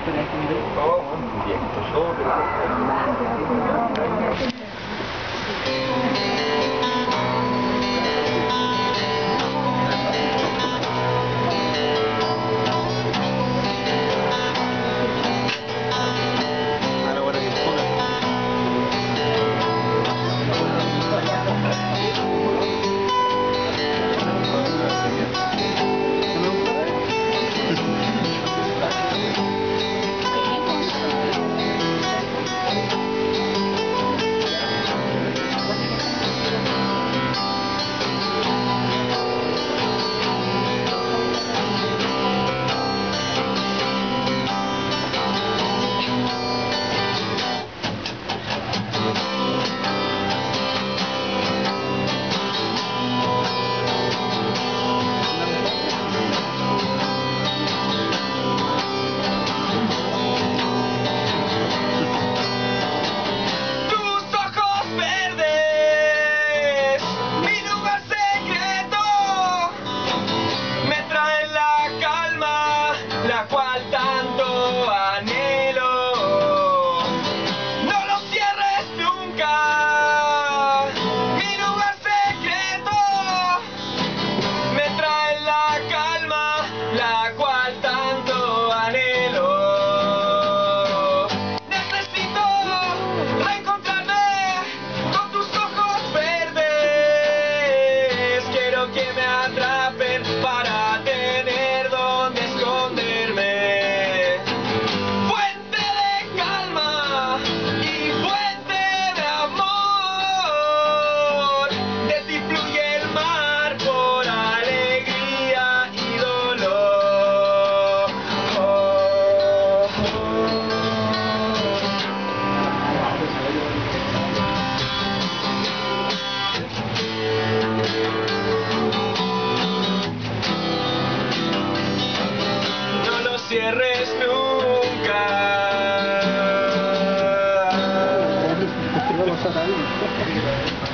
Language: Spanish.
La cual tanto anhelo. No lo cierres nunca, mi lugar secreto me trae la calma, la cual tanto anhelo. Necesito reencontrarme con tus ojos verdes, quiero que me atrapen para tener donde esconderme. Cierres nunca.